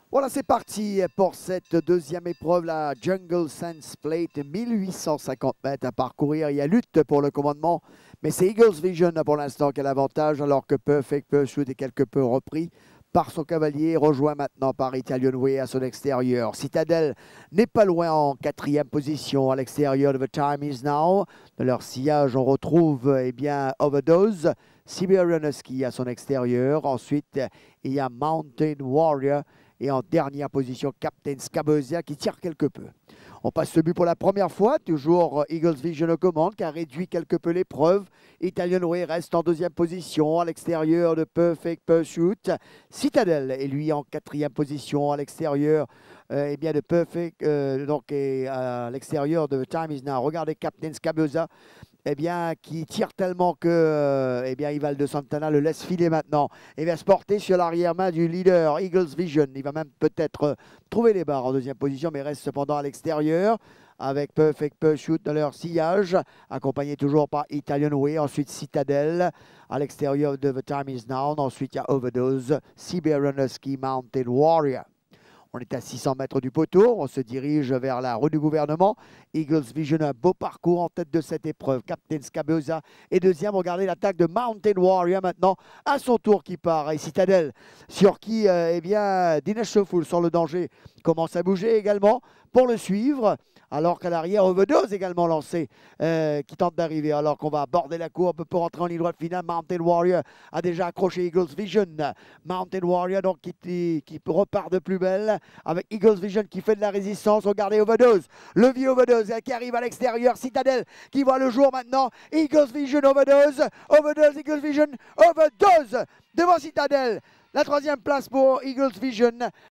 Voilà, c'est parti pour cette deuxième épreuve, la Jungle Sense Plate, 1850 mètres à parcourir. Il y a lutte pour le commandement, mais c'est Eagles Vision pour l'instant qui a l'avantage, alors que Perfect Pursuit est quelque peu repris par son cavalier, rejoint maintenant par Italian Way à son extérieur. Citadel n'est pas loin en quatrième position à l'extérieur de The Time Is Now. De leur sillage, on retrouve Overdose, Siberian Husky à son extérieur. Ensuite, il y a Mountain Warrior. Et en dernière position, Captain Scabesia qui tire quelque peu. On passe ce but pour la première fois. Toujours Eagles Vision aux commandes qui a réduit quelque peu l'épreuve. Italian Way reste en deuxième position à l'extérieur de Perfect Pursuit. Citadel est lui en quatrième position à l'extérieur de Perfect, et à l'extérieur de Time Is Now. Regardez Captain Scabesia qui tire tellement que Ival de Santana le laisse filer maintenant et va se porter sur l'arrière-main du leader Eagles Vision. Il va même peut-être trouver les barres en deuxième position, mais reste cependant à l'extérieur avec Perfect Pursuit dans leur sillage, accompagné toujours par Italian Way, ensuite Citadel à l'extérieur de The Time Is Now, ensuite il y a Overdose, Siberian Husky, Mountain Warrior. On est à 600 mètres du poteau. On se dirige vers la rue du gouvernement. Eagles Vision, un beau parcours en tête de cette épreuve. Captain Scabesia est deuxième. Regardez l'attaque de Mountain Warrior maintenant. À son tour qui part. Et Citadel, sur qui Dinesh Shoful, sans le danger, commence à bouger également pour le suivre. Alors qu'à l'arrière, Overdose également lancé, qui tente d'arriver. Alors qu'on va aborder la courbe pour rentrer en ligne droite finale. Mountain Warrior a déjà accroché Eagles Vision. Mountain Warrior donc qui repart de plus belle avec Eagles Vision qui fait de la résistance. Regardez Overdose, le vieux Overdose qui arrive à l'extérieur. Citadel qui voit le jour maintenant. Eagles Vision, Overdose, Overdose, Eagles Vision, Overdose devant Citadel. La troisième place pour Eagles Vision.